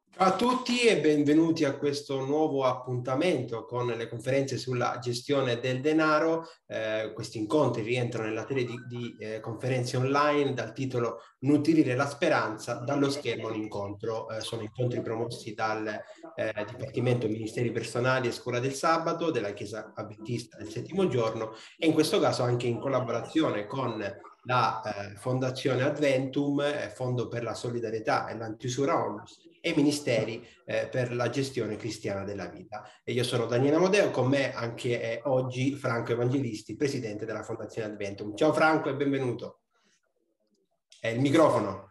Ciao a tutti e benvenuti a questo nuovo appuntamento con le conferenze sulla gestione del denaro. Questi incontri rientrano nella serie di conferenze online dal titolo Nutrire la speranza, dallo schermo a un incontro. Sono incontri promossi dal Dipartimento Ministeri Personali e Scuola del Sabato della Chiesa Avventista del Settimo Giorno e in questo caso anche in collaborazione con la Fondazione Adventum, Fondo per la Solidarietà e l'Antiusura Onlus e Ministeri per la gestione cristiana della vita. E io sono Daniele Amodeo, con me anche oggi Franco Evangelisti, presidente della Fondazione Adventum. Ciao Franco e benvenuto. Il microfono.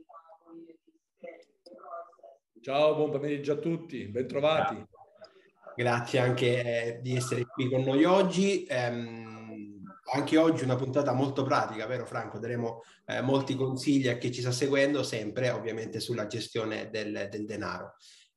Ciao, buon pomeriggio a tutti, bentrovati. Grazie anche di essere qui con noi oggi. Anche oggi una puntata molto pratica, vero Franco? Daremo molti consigli a chi ci sta seguendo, sempre ovviamente sulla gestione del denaro.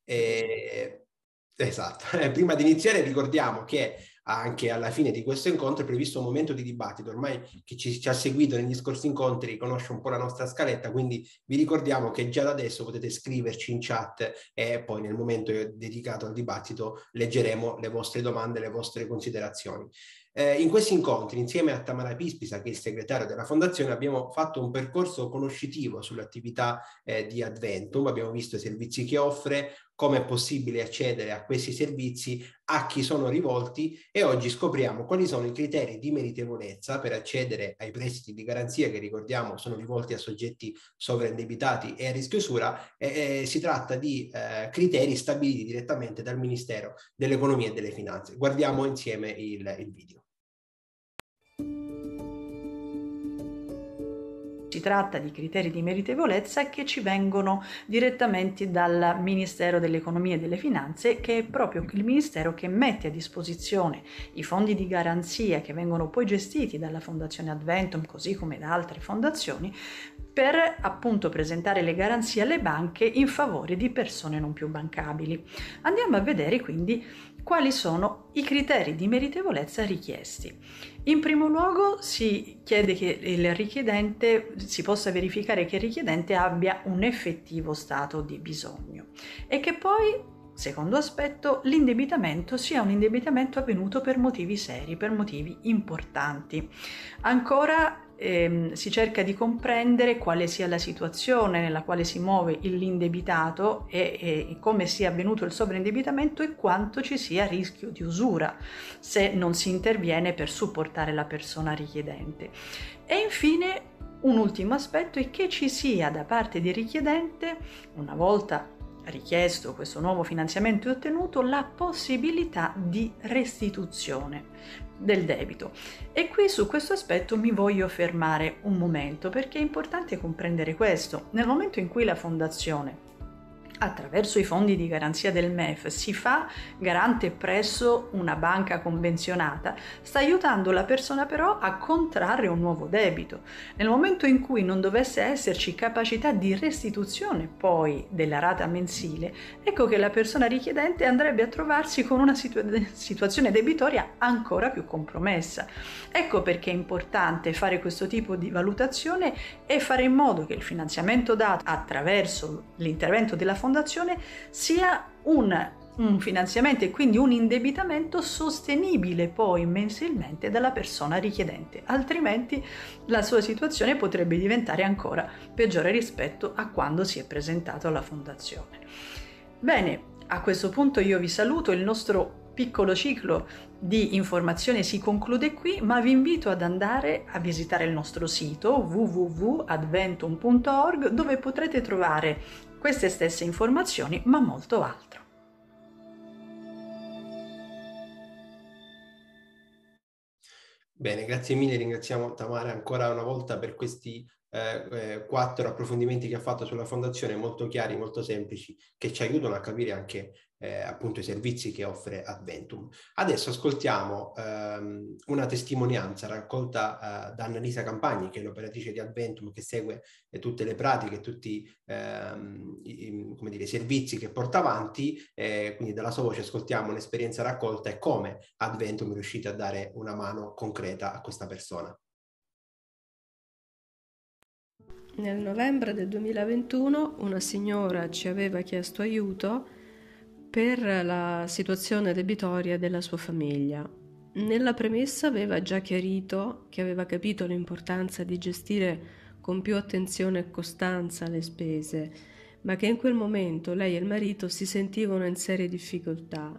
Esatto. Prima di iniziare ricordiamo che anche alla fine di questo incontro è previsto un momento di dibattito. Ormai chi ci ha seguito negli scorsi incontri conosce un po' la nostra scaletta, quindi vi ricordiamo che già da adesso potete scriverci in chat e poi nel momento dedicato al dibattito leggeremo le vostre domande, le vostre considerazioni. In questi incontri, insieme a Tamara Pispisa, che è il segretario della Fondazione, abbiamo fatto un percorso conoscitivo sull'attività di Adventum, abbiamo visto i servizi che offre, come è possibile accedere a questi servizi, a chi sono rivolti e oggi scopriamo quali sono i criteri di meritevolezza per accedere ai prestiti di garanzia che ricordiamo sono rivolti a soggetti sovraindebitati e a rischio usura. Si tratta di criteri stabiliti direttamente dal Ministero dell'Economia e delle Finanze. Guardiamo insieme il video. Si tratta di criteri di meritevolezza che ci vengono direttamente dal Ministero dell'Economia e delle Finanze, che è proprio il Ministero che mette a disposizione i fondi di garanzia che vengono poi gestiti dalla Fondazione Adventum, così come da altre fondazioni, per appunto presentare le garanzie alle banche in favore di persone non più bancabili. Andiamo a vedere quindi quali sono i criteri di meritevolezza richiesti. In primo luogo si chiede che il richiedente si possa verificare che il richiedente abbia un effettivo stato di bisogno e che poi, secondo aspetto, l'indebitamento sia un indebitamento avvenuto per motivi seri, per motivi importanti. Ancora si cerca di comprendere quale sia la situazione nella quale si muove l'indebitato e come sia avvenuto il sovraindebitamento e quanto ci sia rischio di usura se non si interviene per supportare la persona richiedente. E infine un ultimo aspetto è che ci sia da parte del richiedente, una volta richiesto questo nuovo finanziamento e ottenuto, la possibilità di restituzione del debito. E qui su questo aspetto mi voglio fermare un momento, perché è importante comprendere questo. Nel momento in cui la Fondazione, attraverso i fondi di garanzia del MEF, si fa garante presso una banca convenzionata, sta aiutando la persona però a contrarre un nuovo debito. Nel momento in cui non dovesse esserci capacità di restituzione poi della rata mensile, ecco che la persona richiedente andrebbe a trovarsi con una situazione debitoria ancora più compromessa. Ecco perché è importante fare questo tipo di valutazione e fare in modo che il finanziamento dato attraverso l'intervento della Fondazione sia un finanziamento e quindi un indebitamento sostenibile poi mensilmente dalla persona richiedente, altrimenti la sua situazione potrebbe diventare ancora peggiore rispetto a quando si è presentato alla Fondazione. Bene, a questo punto io vi saluto, il nostro piccolo ciclo di informazione si conclude qui, ma vi invito ad andare a visitare il nostro sito www.adventum.org, dove potrete trovare queste stesse informazioni, ma molto altro. Bene, grazie mille, ringraziamo Tamara ancora una volta per questi 4 approfondimenti che ha fatto sulla Fondazione, molto chiari, molto semplici, che ci aiutano a capire anche appunto i servizi che offre Adventum. Adesso ascoltiamo una testimonianza raccolta da Annalisa Campagni, che è l'operatrice di Adventum, che segue tutte le pratiche, tutti come dire, i servizi che porta avanti, quindi dalla sua voce ascoltiamo un'esperienza raccolta e come Adventum è riuscito a dare una mano concreta a questa persona. Nel novembre del 2021 una signora ci aveva chiesto aiuto per la situazione debitoria della sua famiglia. Nella premessa aveva già chiarito che aveva capito l'importanza di gestire con più attenzione e costanza le spese, ma che in quel momento lei e il marito si sentivano in serie difficoltà.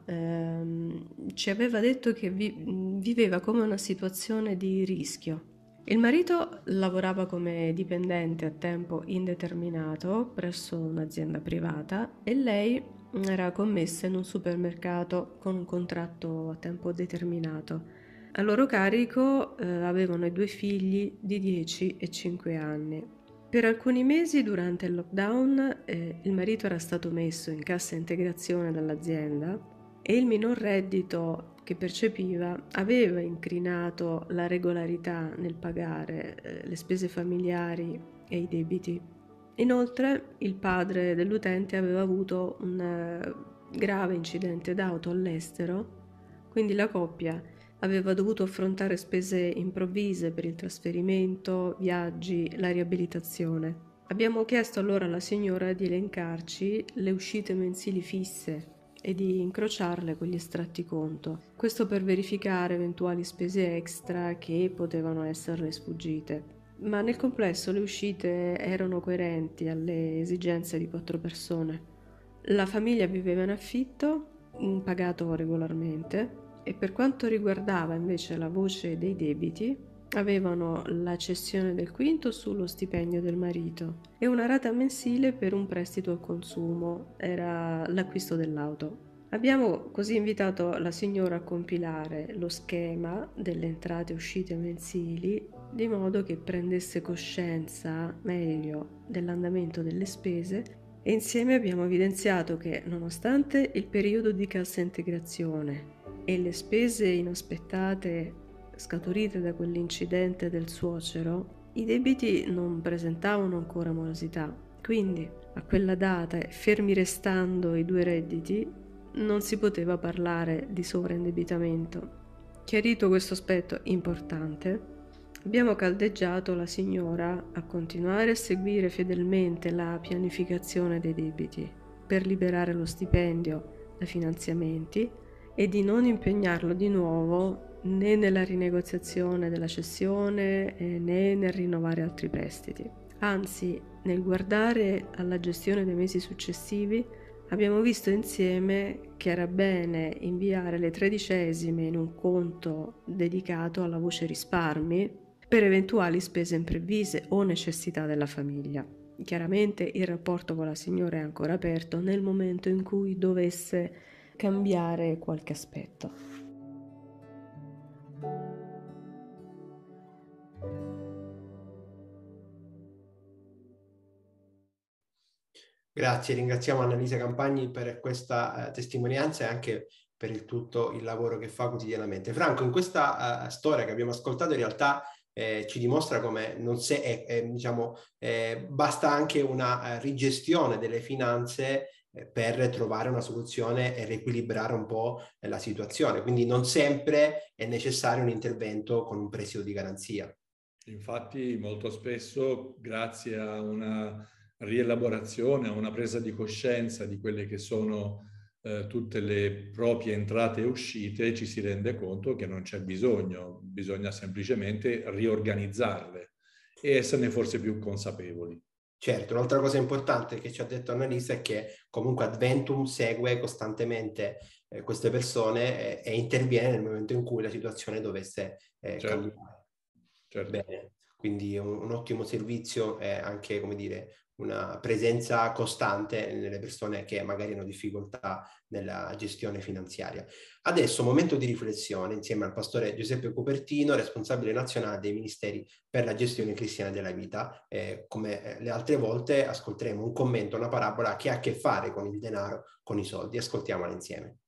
Ci aveva detto che viveva come una situazione di rischio. Il marito lavorava come dipendente a tempo indeterminato presso un'azienda privata e lei era commessa in un supermercato con un contratto a tempo determinato. A loro carico avevano 2 figli di 10 e 5 anni. Per alcuni mesi durante il lockdown il marito era stato messo in cassa integrazione dall'azienda e il minor reddito che percepiva aveva incrinato la regolarità nel pagare le spese familiari e i debiti. Inoltre il padre dell'utente aveva avuto un grave incidente d'auto all'estero, quindi la coppia aveva dovuto affrontare spese improvvise per il trasferimento, viaggi, la riabilitazione. Abbiamo chiesto allora alla signora di elencarci le uscite mensili fisse e di incrociarle con gli estratti conto, questo per verificare eventuali spese extra che potevano esserle sfuggite. Ma nel complesso le uscite erano coerenti alle esigenze di 4 persone. La famiglia viveva in affitto, pagato regolarmente, e per quanto riguardava invece la voce dei debiti, avevano la cessione del quinto sullo stipendio del marito e una rata mensile per un prestito al consumo, era l'acquisto dell'auto. Abbiamo così invitato la signora a compilare lo schema delle entrate e uscite mensili di modo che prendesse coscienza meglio dell'andamento delle spese e insieme abbiamo evidenziato che nonostante il periodo di cassa integrazione e le spese inaspettate scaturite da quell'incidente del suocero, i debiti non presentavano ancora morosità. Quindi, a quella data, fermi restando i 2 redditi, non si poteva parlare di sovraindebitamento. Chiarito questo aspetto importante, abbiamo caldeggiato la signora a continuare a seguire fedelmente la pianificazione dei debiti per liberare lo stipendio da finanziamenti e di non impegnarlo di nuovo né nella rinegoziazione della cessione né nel rinnovare altri prestiti. Anzi, nel guardare alla gestione dei mesi successivi, abbiamo visto insieme che era bene inviare le 13esime in un conto dedicato alla voce risparmi per eventuali spese impreviste o necessità della famiglia. Chiaramente il rapporto con la signora è ancora aperto nel momento in cui dovesse cambiare qualche aspetto. Grazie, ringraziamo Annalisa Campagni per questa testimonianza e anche per tutto il lavoro che fa quotidianamente. Franco, in questa storia che abbiamo ascoltato in realtà ci dimostra come non basta anche una rigestione delle finanze per trovare una soluzione e riequilibrare un po' la situazione. Quindi non sempre è necessario un intervento con un prestito di garanzia. Infatti molto spesso, grazie a una rielaborazione, a una presa di coscienza di quelle che sono tutte le proprie entrate e uscite, ci si rende conto che non c'è bisogno, bisogna semplicemente riorganizzarle e esserne forse più consapevoli. Certo, un'altra cosa importante che ci ha detto Annalisa è che comunque Adventum segue costantemente queste persone e interviene nel momento in cui la situazione dovesse cambiare. Certo. Bene, quindi un ottimo servizio e anche, come dire, una presenza costante nelle persone che magari hanno difficoltà nella gestione finanziaria. Adesso momento di riflessione insieme al pastore Giuseppe Cupertino, responsabile nazionale dei Ministeri per la gestione cristiana della vita. Come le altre volte ascolteremo un commento, una parabola che ha a che fare con il denaro, con i soldi. Ascoltiamola insieme.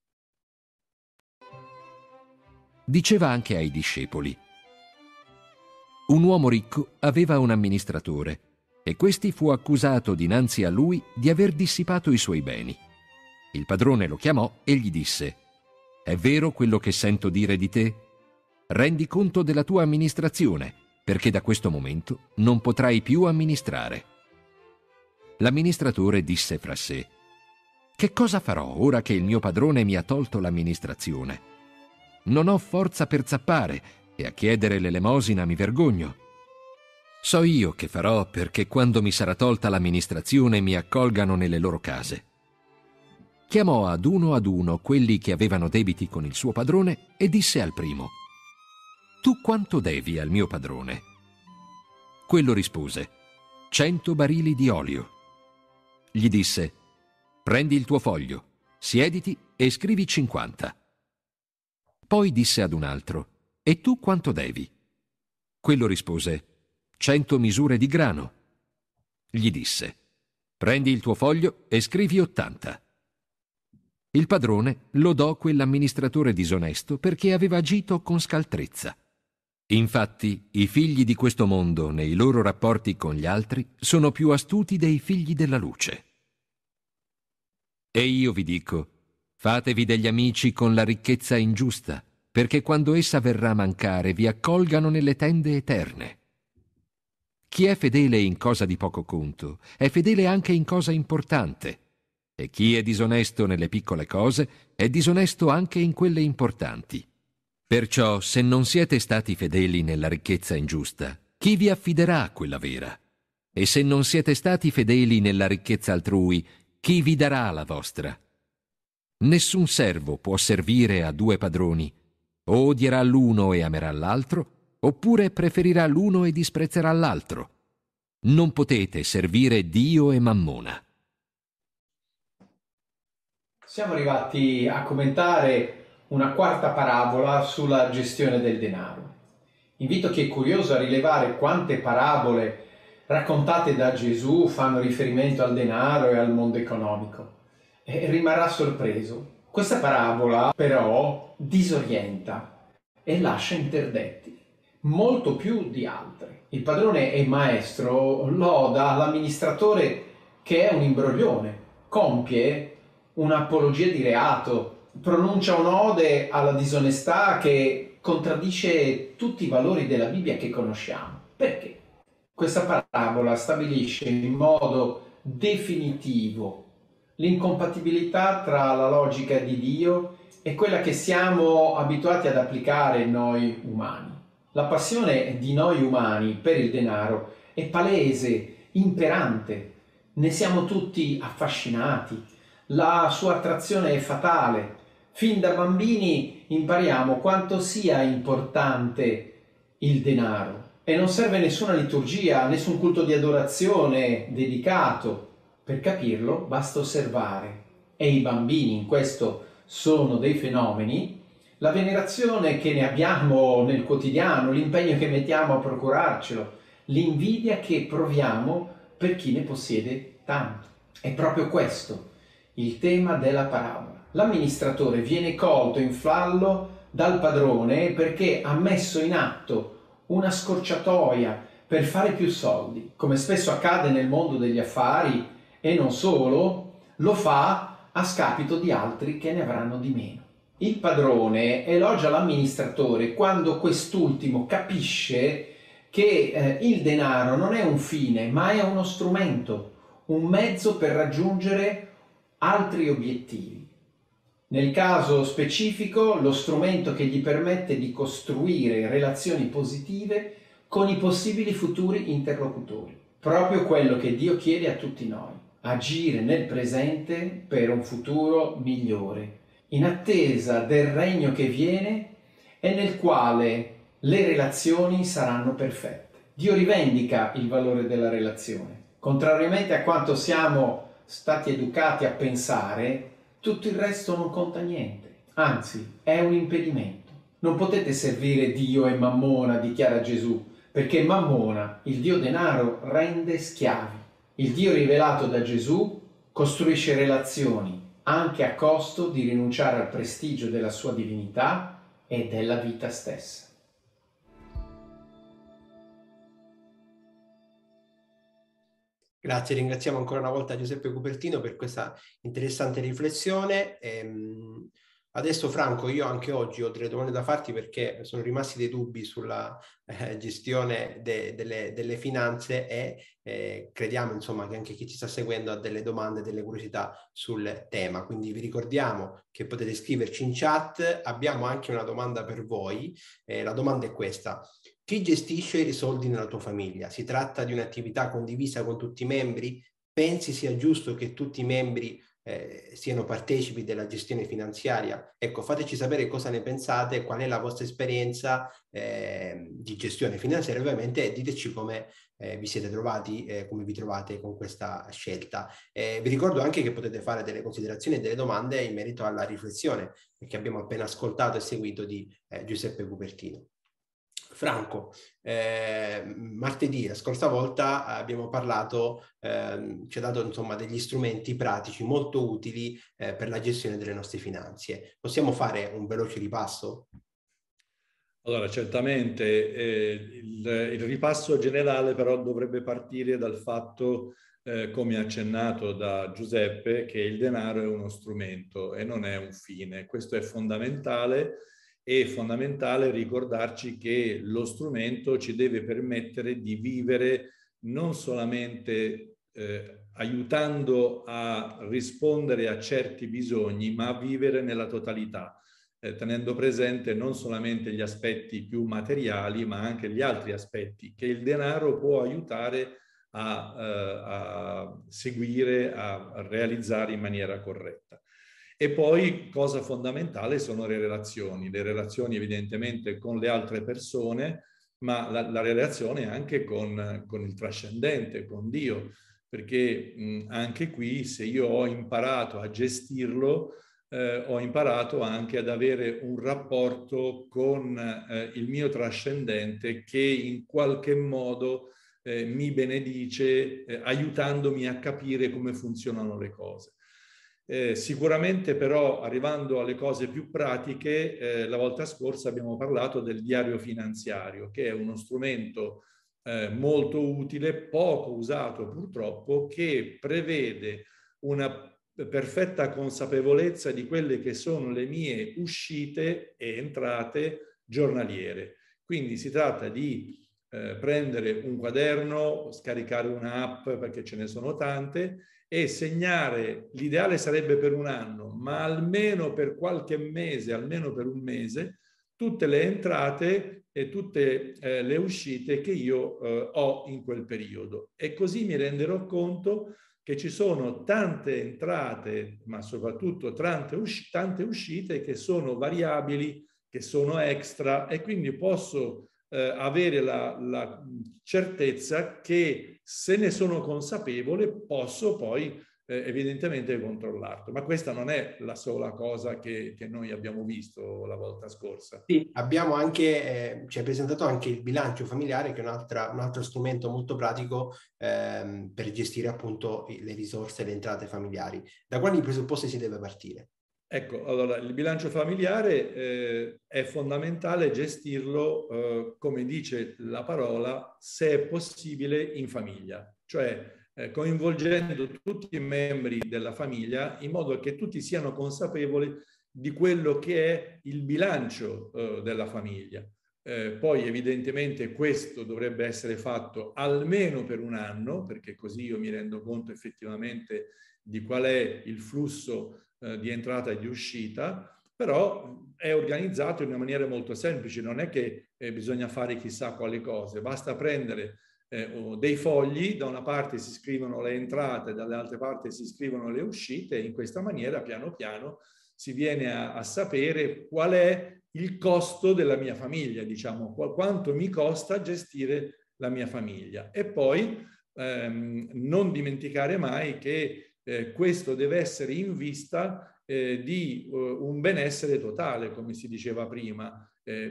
Diceva anche ai discepoli: un uomo ricco aveva un amministratore e questi fu accusato dinanzi a lui di aver dissipato i suoi beni. Il padrone lo chiamò e gli disse: è vero quello che sento dire di te? Rendi conto della tua amministrazione, perché da questo momento non potrai più amministrare. L'amministratore disse fra sé: che cosa farò ora che il mio padrone mi ha tolto l'amministrazione? Non ho forza per zappare e a chiedere l'elemosina mi vergogno. So io che farò perché quando mi sarà tolta l'amministrazione mi accolgano nelle loro case. Chiamò ad uno quelli che avevano debiti con il suo padrone e disse al primo: tu quanto devi al mio padrone? Quello rispose: 100 barili di olio. Gli disse: prendi il tuo foglio, siediti e scrivi 50. Poi disse ad un altro: e tu quanto devi? Quello rispose: 100 misure di grano. Gli disse: prendi il tuo foglio e scrivi 80. Il padrone lodò quell'amministratore disonesto perché aveva agito con scaltrezza. Infatti, i figli di questo mondo, nei loro rapporti con gli altri, sono più astuti dei figli della luce. E io vi dico: fatevi degli amici con la ricchezza ingiusta, perché quando essa verrà a mancare vi accolgano nelle tende eterne. Chi è fedele in cosa di poco conto è fedele anche in cosa importante, e chi è disonesto nelle piccole cose è disonesto anche in quelle importanti. Perciò, se non siete stati fedeli nella ricchezza ingiusta, chi vi affiderà a quella vera? E se non siete stati fedeli nella ricchezza altrui, chi vi darà la vostra? Nessun servo può servire a due padroni: o odierà l'uno e amerà l'altro, oppure preferirà l'uno e disprezzerà l'altro. Non potete servire Dio e Mammona. Siamo arrivati a commentare una quarta parabola sulla gestione del denaro. Invito chi è curioso a rilevare quante parabole raccontate da Gesù fanno riferimento al denaro e al mondo economico. E rimarrà sorpreso. Questa parabola però disorienta e lascia interdetti, molto più di altre. Il padrone e maestro loda l'amministratore che è un imbroglione, compie un'apologia di reato, pronuncia un'ode alla disonestà che contraddice tutti i valori della Bibbia che conosciamo. Perché? Questa parabola stabilisce in modo definitivo l'incompatibilità tra la logica di Dio e quella che siamo abituati ad applicare noi umani. La passione di noi umani per il denaro è palese, imperante, ne siamo tutti affascinati, la sua attrazione è fatale. Fin da bambini impariamo quanto sia importante il denaro e non serve nessuna liturgia, nessun culto di adorazione dedicato. Per capirlo basta osservare, e i bambini in questo sono dei fenomeni, la venerazione che ne abbiamo nel quotidiano, l'impegno che mettiamo a procurarcelo, l'invidia che proviamo per chi ne possiede tanto. È proprio questo il tema della parabola. L'amministratore viene colto in fallo dal padrone perché ha messo in atto una scorciatoia per fare più soldi. Come spesso accade nel mondo degli affari, e non solo, lo fa a scapito di altri che ne avranno di meno. Il padrone elogia l'amministratore quando quest'ultimo capisce che il denaro non è un fine, ma è uno strumento, un mezzo per raggiungere altri obiettivi. Nel caso specifico, lo strumento che gli permette di costruire relazioni positive con i possibili futuri interlocutori. Proprio quello che Dio chiede a tutti noi: agire nel presente per un futuro migliore, in attesa del regno che viene e nel quale le relazioni saranno perfette. Dio rivendica il valore della relazione. Contrariamente a quanto siamo stati educati a pensare, tutto il resto non conta niente, anzi è un impedimento. Non potete servire Dio e Mammona, dichiara Gesù, perché Mammona, il dio denaro, rende schiavi. Il Dio rivelato da Gesù costruisce relazioni anche a costo di rinunciare al prestigio della sua divinità e della vita stessa. Grazie, ringraziamo ancora una volta Giuseppe Cupertino per questa interessante riflessione. Adesso Franco, io anche oggi ho delle domande da farti perché sono rimasti dei dubbi sulla gestione delle finanze e crediamo insomma che anche chi ci sta seguendo ha delle domande, delle curiosità sul tema. Quindi vi ricordiamo che potete scriverci in chat. Abbiamo anche una domanda per voi. La domanda è questa: chi gestisce i soldi nella tua famiglia? Si tratta di un'attività condivisa con tutti i membri? Pensi sia giusto che tutti i membri siano partecipi della gestione finanziaria? Ecco, fateci sapere cosa ne pensate, qual è la vostra esperienza di gestione finanziaria, ovviamente, e diteci come vi siete trovati, come vi trovate con questa scelta. Vi ricordo anche che potete fare delle considerazioni e delle domande in merito alla riflessione che abbiamo appena ascoltato e seguito di Giuseppe Cupertino. Franco, martedì, la scorsa volta abbiamo parlato, ci ha dato insomma degli strumenti pratici molto utili per la gestione delle nostre finanze. Possiamo fare un veloce ripasso? Allora, certamente il ripasso generale però dovrebbe partire dal fatto, come accennato da Giuseppe, che il denaro è uno strumento e non è un fine. Questo è fondamentale. È fondamentale ricordarci che lo strumento ci deve permettere di vivere non solamente aiutando a rispondere a certi bisogni, ma a vivere nella totalità, tenendo presente non solamente gli aspetti più materiali, ma anche gli altri aspetti che il denaro può aiutare a seguire, a realizzare in maniera corretta. E poi, cosa fondamentale, sono le relazioni evidentemente con le altre persone, ma la relazione anche con il trascendente, con Dio, perché anche qui, se io ho imparato a gestirlo, ho imparato anche ad avere un rapporto con il mio trascendente che in qualche modo mi benedice, aiutandomi a capire come funzionano le cose. Sicuramente però, arrivando alle cose più pratiche, la volta scorsa abbiamo parlato del diario finanziario, che è uno strumento molto utile, poco usato purtroppo, che prevede una perfetta consapevolezza di quelle che sono le mie uscite e entrate giornaliere. Quindi si tratta di prendere un quaderno, scaricare un'app, perché ce ne sono tante, e segnare, l'ideale sarebbe per un anno, ma almeno per qualche mese, almeno per un mese, tutte le entrate e tutte le uscite che io ho in quel periodo. E così mi renderò conto che ci sono tante entrate, ma soprattutto tante uscite che sono variabili, che sono extra, e quindi posso avere la certezza che, se ne sono consapevole, posso poi evidentemente controllarlo. Ma questa non è la sola cosa che noi abbiamo visto la volta scorsa. Sì, abbiamo anche, ci hai presentato anche il bilancio familiare, che è un altro strumento molto pratico per gestire appunto le risorse e le entrate familiari. Da quali presupposti si deve partire? Ecco, allora, il bilancio familiare è fondamentale gestirlo, come dice la parola, se è possibile in famiglia, cioè coinvolgendo tutti i membri della famiglia in modo che tutti siano consapevoli di quello che è il bilancio della famiglia. Poi evidentemente questo dovrebbe essere fatto almeno per un anno, perché così io mi rendo conto effettivamente di qual è il flusso di entrata e di uscita, però è organizzato in una maniera molto semplice. Non è che bisogna fare chissà quali cose, basta prendere dei fogli, da una parte si scrivono le entrate, dall'altra parte si scrivono le uscite, e in questa maniera piano piano si viene a sapere qual è il costo della mia famiglia, diciamo, quanto mi costa gestire la mia famiglia. E poi non dimenticare mai che questo deve essere in vista di un benessere totale, come si diceva prima,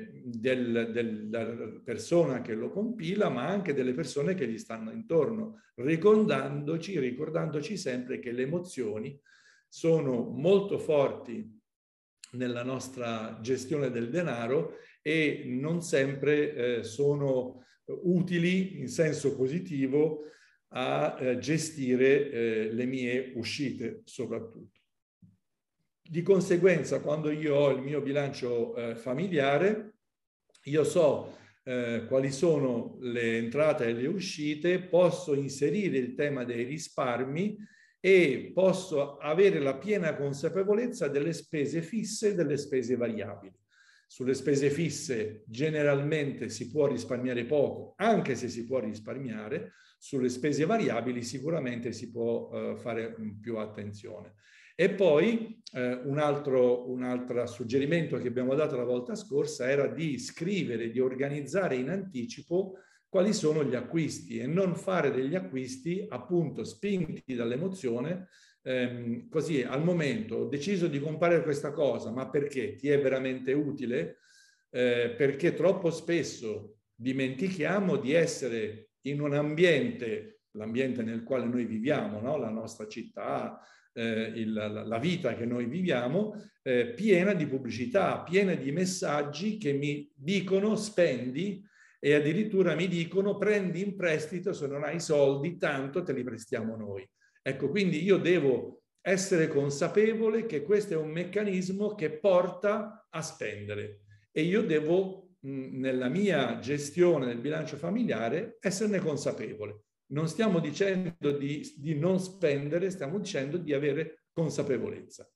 della persona che lo compila, ma anche delle persone che gli stanno intorno, ricordandoci sempre che le emozioni sono molto forti nella nostra gestione del denaro e non sempre sono utili in senso positivo a gestire le mie uscite soprattutto. Di conseguenza, quando io ho il mio bilancio familiare, io so quali sono le entrate e le uscite, posso inserire il tema dei risparmi e posso avere la piena consapevolezza delle spese fisse e delle spese variabili. Sulle spese fisse generalmente si può risparmiare poco, anche se si può risparmiare. Sulle spese variabili sicuramente si può fare più attenzione. E poi un altro suggerimento che abbiamo dato la volta scorsa era di scrivere, di organizzare in anticipo quali sono gli acquisti e non fare degli acquisti appunto spinti dall'emozione. Così al momento ho deciso di comprare questa cosa, ma perché? Ti è veramente utile? Perché troppo spesso dimentichiamo di essere in un ambiente, l'ambiente nel quale noi viviamo, no? La nostra città, la vita che noi viviamo, piena di pubblicità, piena di messaggi che mi dicono spendi e addirittura mi dicono prendi in prestito, se non hai soldi tanto te li prestiamo noi. Ecco, quindi io devo essere consapevole che questo è un meccanismo che porta a spendere e io devo, nella mia gestione del bilancio familiare, esserne consapevole. Non stiamo dicendo di non spendere, stiamo dicendo di avere consapevolezza.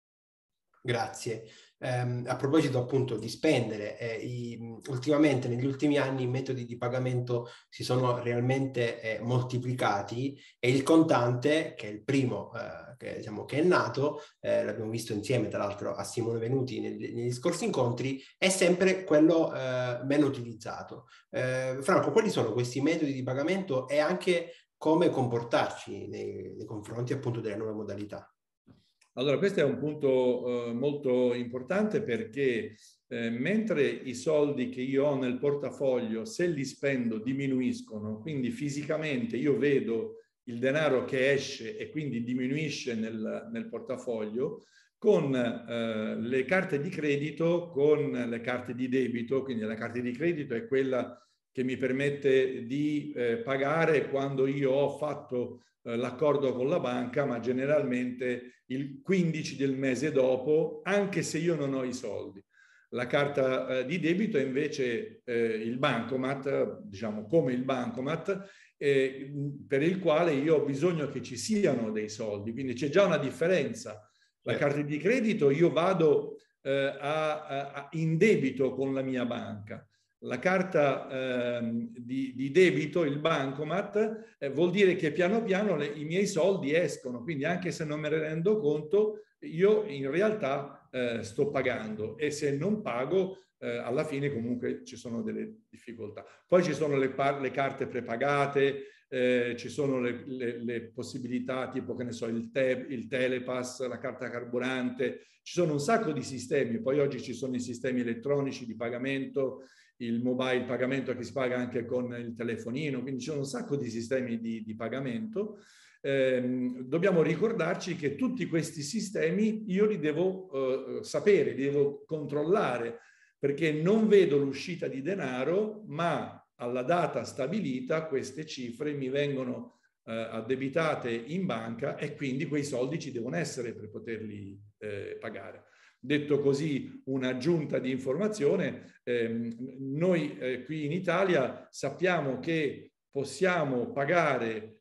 Grazie. A proposito appunto di spendere, ultimamente negli ultimi anni i metodi di pagamento si sono realmente moltiplicati e il contante, che è il primo che è nato, l'abbiamo visto insieme tra l'altro a Simone Venuti negli scorsi incontri, è sempre quello meno utilizzato. Franco, quali sono questi metodi di pagamento e anche come comportarci nei confronti appunto delle nuove modalità? Allora, questo è un punto molto importante perché mentre i soldi che io ho nel portafoglio, se li spendo, diminuiscono, quindi fisicamente io vedo il denaro che esce e quindi diminuisce nel portafoglio, con le carte di credito, con le carte di debito, quindi la carta di credito è quella che mi permette di pagare quando io ho fatto l'accordo con la banca, ma generalmente il 15 del mese dopo, anche se io non ho i soldi. La carta di debito è invece il bancomat, diciamo come il bancomat, per il quale io ho bisogno che ci siano dei soldi, quindi c'è già una differenza. La carta di credito io vado in debito con la mia banca. La carta di debito, il bancomat, vuol dire che piano piano i miei soldi escono, quindi anche se non me ne rendo conto, io in realtà sto pagando e se non pago alla fine comunque ci sono delle difficoltà. Poi ci sono le carte prepagate, ci sono le possibilità tipo, che ne so, il Telepass, la carta carburante, ci sono un sacco di sistemi, poi oggi ci sono i sistemi elettronici di pagamento, il mobile pagamento che si paga anche con il telefonino, quindi ci sono un sacco di sistemi di pagamento. Dobbiamo ricordarci che tutti questi sistemi io li devo sapere, li devo controllare, perché non vedo l'uscita di denaro, ma alla data stabilita queste cifre mi vengono addebitate in banca e quindi quei soldi ci devono essere per poterli pagare. Detto così, un'aggiunta di informazione, noi qui in Italia sappiamo che possiamo pagare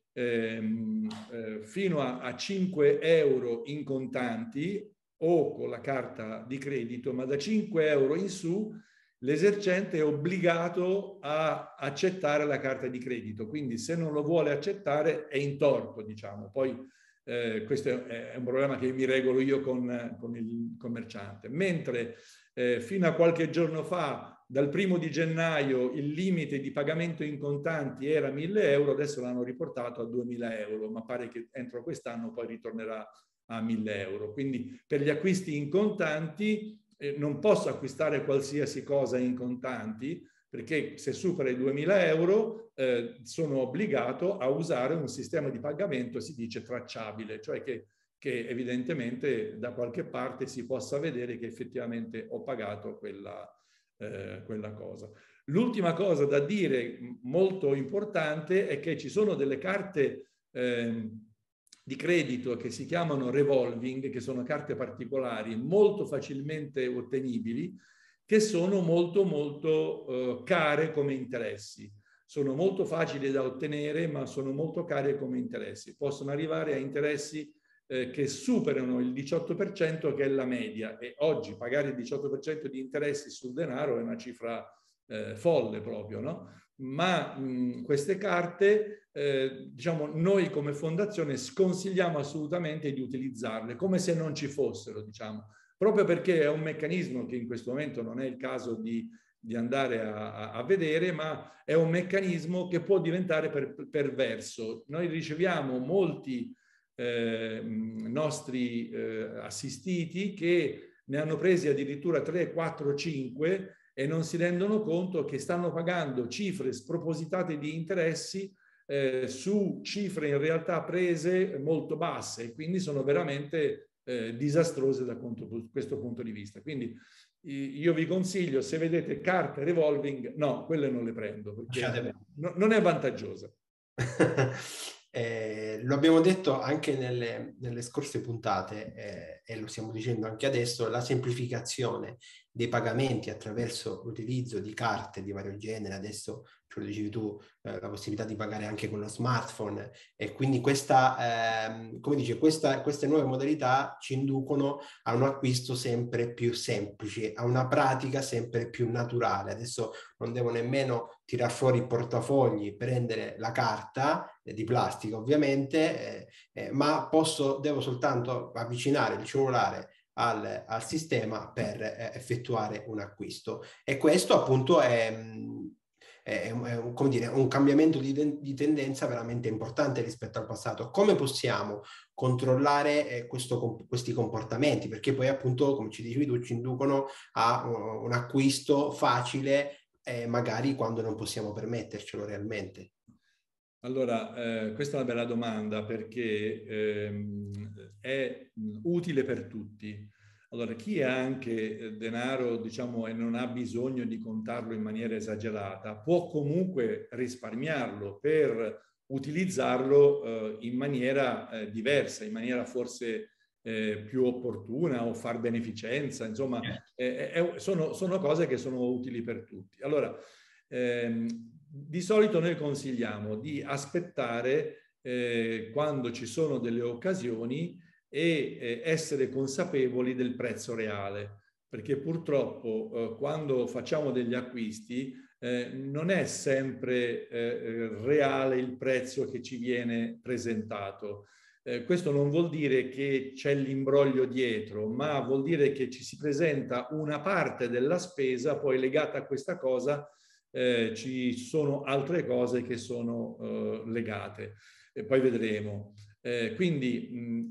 fino a 5 euro in contanti o con la carta di credito, ma da 5 euro in su l'esercente è obbligato a accettare la carta di credito, quindi se non lo vuole accettare è in torto, diciamo. Poi questo è un problema che mi regolo io con il commerciante, mentre fino a qualche giorno fa, dal 1° gennaio, il limite di pagamento in contanti era 1.000 euro, adesso l'hanno riportato a 2.000 euro, ma pare che entro quest'anno poi ritornerà a 1.000 euro. Quindi per gli acquisti in contanti non posso acquistare qualsiasi cosa in contanti, perché se supera i 2.000 euro sono obbligato a usare un sistema di pagamento, si dice tracciabile, cioè che evidentemente da qualche parte si possa vedere che effettivamente ho pagato quella cosa. L'ultima cosa da dire molto importante è che ci sono delle carte di credito che si chiamano revolving, che sono carte particolari molto facilmente ottenibili, che sono molto care come interessi. Sono molto facili da ottenere, ma sono molto care come interessi. Possono arrivare a interessi che superano il 18%, che è la media, e oggi pagare il 18% di interessi sul denaro è una cifra folle proprio, no? Ma queste carte, diciamo, noi come fondazione sconsigliamo assolutamente di utilizzarle, come se non ci fossero, diciamo, proprio perché è un meccanismo che in questo momento non è il caso di andare a vedere, ma è un meccanismo che può diventare perverso. Noi riceviamo molti nostri assistiti che ne hanno presi addirittura 3, 4, 5 e non si rendono conto che stanno pagando cifre spropositate di interessi su cifre in realtà prese molto basse, e quindi sono veramente disastrose da questo punto di vista. Quindi io vi consiglio, se vedete carte revolving, no, quelle non le prendo, perché non è vantaggiosa. Lo abbiamo detto anche nelle scorse puntate e lo stiamo dicendo anche adesso: la semplificazione dei pagamenti attraverso l'utilizzo di carte di vario genere. Adesso, ce lo dicevi tu, la possibilità di pagare anche con lo smartphone, e quindi queste nuove modalità ci inducono a un acquisto sempre più semplice, a una pratica sempre più naturale. Adesso non devo nemmeno tirar fuori i portafogli, prendere la carta di plastica ovviamente, ma devo soltanto avvicinare il cellulare al sistema per effettuare un acquisto. E questo appunto è come dire, un cambiamento di tendenza veramente importante rispetto al passato. Come possiamo controllare questi comportamenti? Perché poi appunto, come ci dicevi tu, ci inducono a un acquisto facile, magari quando non possiamo permettercelo realmente. Allora, questa è una bella domanda, perché è utile per tutti. Allora, chi ha anche denaro, diciamo, e non ha bisogno di contarlo in maniera esagerata, può comunque risparmiarlo per utilizzarlo in maniera diversa, in maniera forse più opportuna, o far beneficenza, insomma, sono cose che sono utili per tutti. Allora, di solito noi consigliamo di aspettare quando ci sono delle occasioni e essere consapevoli del prezzo reale, perché purtroppo quando facciamo degli acquisti non è sempre reale il prezzo che ci viene presentato. Questo non vuol dire che c'è l'imbroglio dietro, ma vuol dire che ci si presenta una parte della spesa, poi legata a questa cosa ci sono altre cose che sono legate, e poi vedremo. Quindi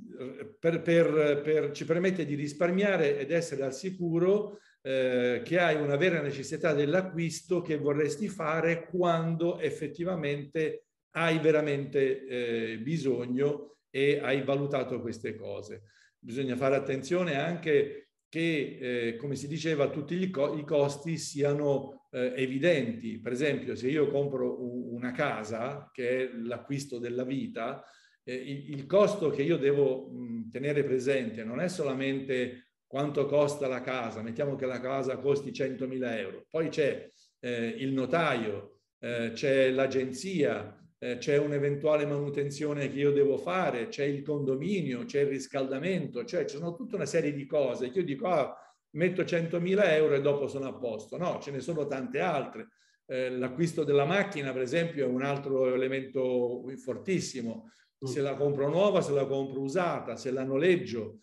ci permette di risparmiare ed essere al sicuro che hai una vera necessità dell'acquisto che vorresti fare quando effettivamente hai veramente bisogno e hai valutato queste cose. Bisogna fare attenzione anche che, come si diceva, tutti i costi siano evidenti. Per esempio, se io compro una casa, che è l'acquisto della vita, il costo che io devo tenere presente non è solamente quanto costa la casa, mettiamo che la casa costi 100.000 euro, poi c'è il notaio, c'è l'agenzia, c'è un'eventuale manutenzione che io devo fare, c'è il condominio, c'è il riscaldamento, cioè ci sono tutta una serie di cose che io dico, metto 100.000 euro e dopo sono a posto. No, ce ne sono tante altre. L'acquisto della macchina, per esempio, è un altro elemento fortissimo. Se la compro nuova, se la compro usata, se la noleggio,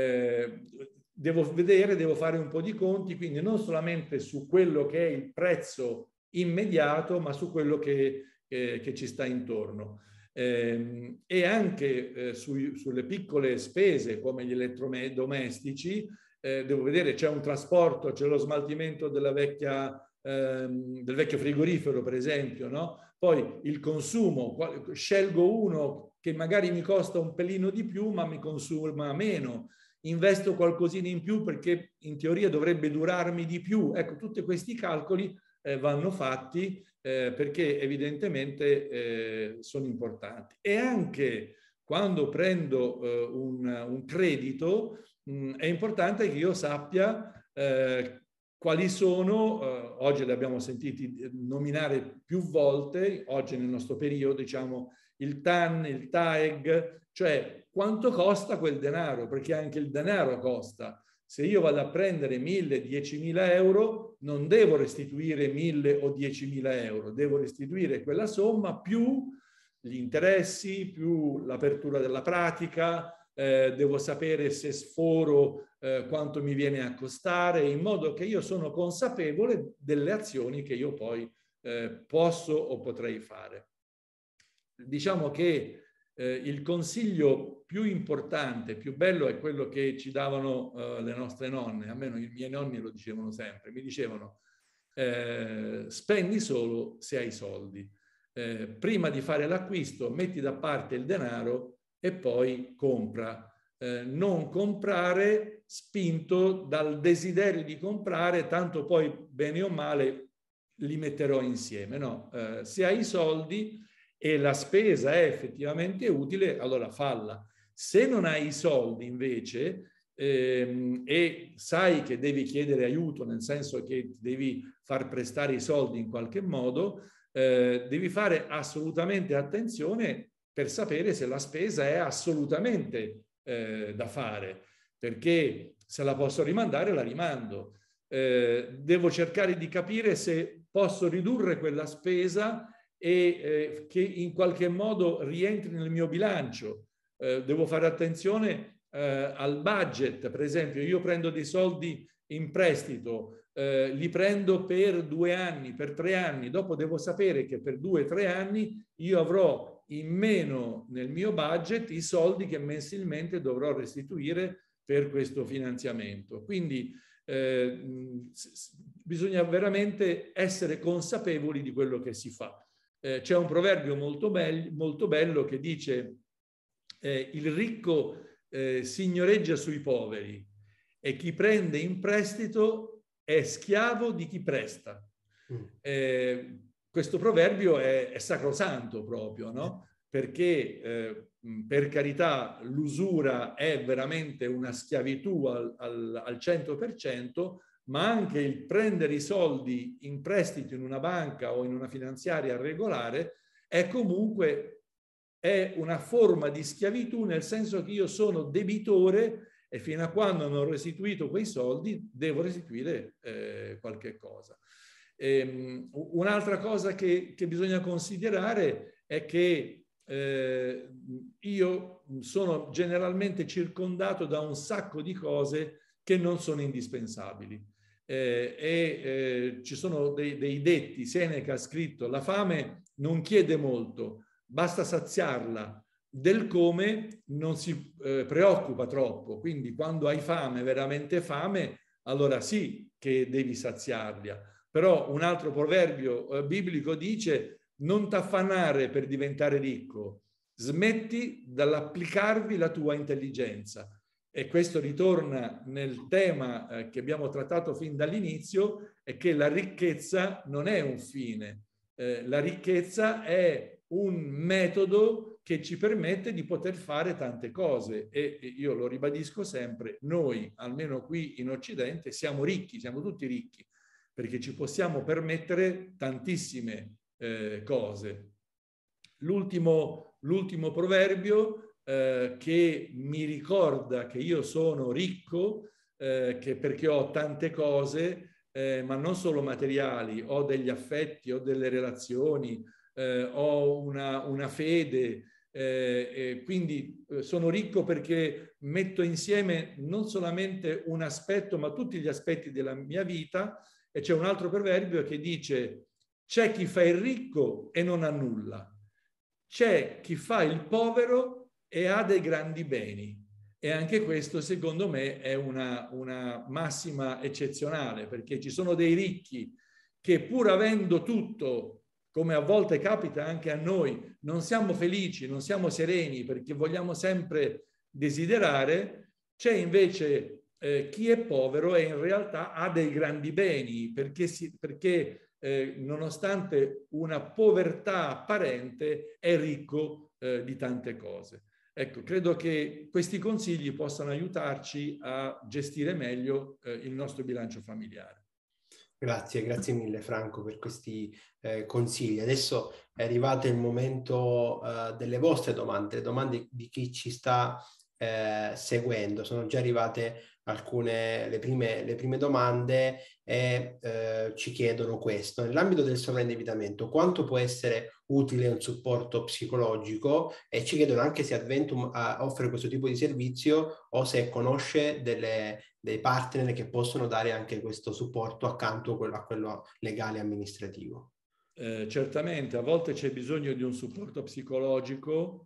devo vedere, devo fare un po' di conti, quindi non solamente su quello che è il prezzo immediato, ma su quello che ci sta intorno. E anche sulle piccole spese come gli elettrodomestici, devo vedere, c'è un trasporto, c'è lo smaltimento del vecchio frigorifero, per esempio, no? Poi il consumo, scelgo uno che magari mi costa un pelino di più ma mi consuma meno, investo qualcosina in più perché in teoria dovrebbe durarmi di più. Ecco, tutti questi calcoli vanno fatti perché evidentemente sono importanti. E anche quando prendo un credito, è importante che io sappia quali sono, oggi li abbiamo sentiti nominare più volte, oggi nel nostro periodo, diciamo, il TAN, il TAEG, cioè quanto costa quel denaro, perché anche il denaro costa. Se io vado a prendere 1.000, 10.000 euro, non devo restituire 1.000 o 10.000 euro, devo restituire quella somma più gli interessi, più l'apertura della pratica, devo sapere se sforo quanto mi viene a costare, in modo che io sono consapevole delle azioni che io poi posso o potrei fare. Diciamo che il consiglio più importante, più bello è quello che ci davano le nostre nonne, almeno i miei nonni lo dicevano sempre, mi dicevano spendi solo se hai soldi. Prima di fare l'acquisto metti da parte il denaro e poi compra. Non comprare spinto dal desiderio di comprare, tanto poi bene o male li metterò insieme. No, se hai i soldi e la spesa è effettivamente utile, allora falla. Se non hai i soldi invece e sai che devi chiedere aiuto, nel senso che devi far prestare i soldi in qualche modo, devi fare assolutamente attenzione per sapere se la spesa è assolutamente da fare, perché se la posso rimandare la rimando. Devo cercare di capire se posso ridurre quella spesa e che in qualche modo rientri nel mio bilancio. Devo fare attenzione al budget. Per esempio, io prendo dei soldi in prestito, li prendo per 2 anni, per 3 anni, dopo devo sapere che per 2 o 3 anni io avrò in meno nel mio budget i soldi che mensilmente dovrò restituire per questo finanziamento. Quindi bisogna veramente essere consapevoli di quello che si fa. C'è un proverbio molto bello che dice il ricco signoreggia sui poveri e chi prende in prestito è schiavo di chi presta. Questo proverbio è sacrosanto proprio, no? Perché per carità l'usura è veramente una schiavitù al 100%, ma anche il prendere i soldi in prestito in una banca o in una finanziaria regolare è comunque una forma di schiavitù, nel senso che io sono debitore e fino a quando non ho restituito quei soldi devo restituire qualche cosa. Un'altra cosa che bisogna considerare è che io sono generalmente circondato da un sacco di cose che non sono indispensabili. Ci sono dei detti. Seneca ha scritto: la fame non chiede molto, basta saziarla. Del come non si preoccupa troppo, quindi quando hai fame, veramente fame, allora sì che devi saziarla. Però un altro proverbio biblico dice: non t'affannare per diventare ricco, smetti dall'applicarvi la tua intelligenza. E questo ritorna nel tema che abbiamo trattato fin dall'inizio, è che la ricchezza non è un fine, la ricchezza è un metodo che ci permette di poter fare tante cose. E io lo ribadisco sempre, noi, almeno qui in Occidente, siamo ricchi, siamo tutti ricchi, perché ci possiamo permettere tantissime cose. L'ultimo proverbio che mi ricorda che io sono ricco, che perché ho tante cose, ma non solo materiali, ho degli affetti, ho delle relazioni, ho una fede, quindi sono ricco perché metto insieme non solamente un aspetto, ma tutti gli aspetti della mia vita. E c'è un altro proverbio che dice: c'è chi fa il ricco e non ha nulla, c'è chi fa il povero e ha dei grandi beni. E anche questo, secondo me, è una massima eccezionale, perché ci sono dei ricchi che, pur avendo tutto, come a volte capita anche a noi, non siamo felici, non siamo sereni, perché vogliamo sempre desiderare. C'è invece chi è povero e in realtà ha dei grandi beni, perché nonostante una povertà apparente è ricco di tante cose. Ecco, credo che questi consigli possano aiutarci a gestire meglio il nostro bilancio familiare. Grazie mille Franco per questi consigli. Adesso è arrivato il momento delle vostre domande, le domande di chi ci sta seguendo. Sono già arrivate le prime domande e ci chiedono questo. Nell'ambito del sovraindebitamento, quanto può essere utile un supporto psicologico? E ci chiedono anche se Adventum offre questo tipo di servizio o se conosce dei partner che possono dare anche questo supporto accanto a quello legale e amministrativo. Certamente, a volte c'è bisogno di un supporto psicologico.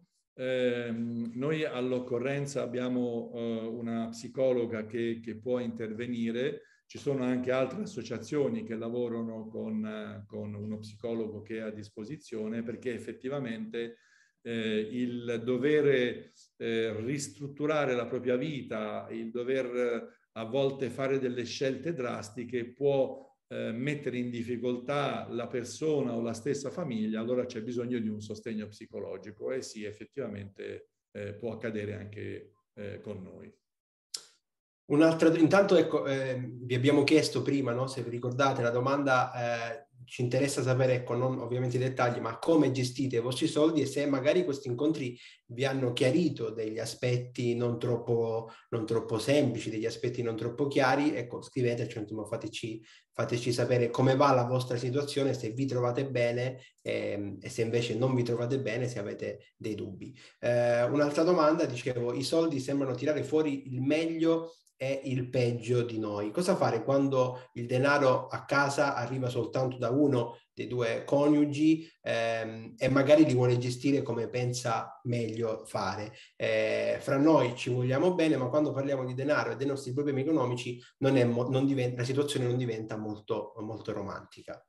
Noi all'occorrenza abbiamo una psicologa che può intervenire. Ci sono anche altre associazioni che lavorano con uno psicologo che è a disposizione, perché effettivamente il dover ristrutturare la propria vita, il dover a volte fare delle scelte drastiche può mettere in difficoltà la persona o la stessa famiglia. Allora c'è bisogno di un sostegno psicologico, e sì, effettivamente può accadere anche con noi. Intanto ecco, vi abbiamo chiesto prima, no, se vi ricordate la domanda, ci interessa sapere, ecco, non ovviamente i dettagli, ma come gestite i vostri soldi e se magari questi incontri vi hanno chiarito degli aspetti non troppo semplici, degli aspetti non troppo chiari. Ecco, scriveteci, insomma, fateci sapere come va la vostra situazione, se vi trovate bene e se invece non vi trovate bene, se avete dei dubbi. Un'altra domanda, dicevo, i soldi sembrano tirare fuori il meglio e il peggio di noi. Cosa fare quando il denaro a casa arriva soltanto da uno dei due coniugi e magari li vuole gestire come pensa meglio fare? Fra noi ci vogliamo bene, ma quando parliamo di denaro e dei nostri problemi economici la situazione non diventa molto, molto romantica.